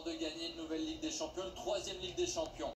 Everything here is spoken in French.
de gagner une nouvelle Ligue des Champions, une troisième Ligue des Champions.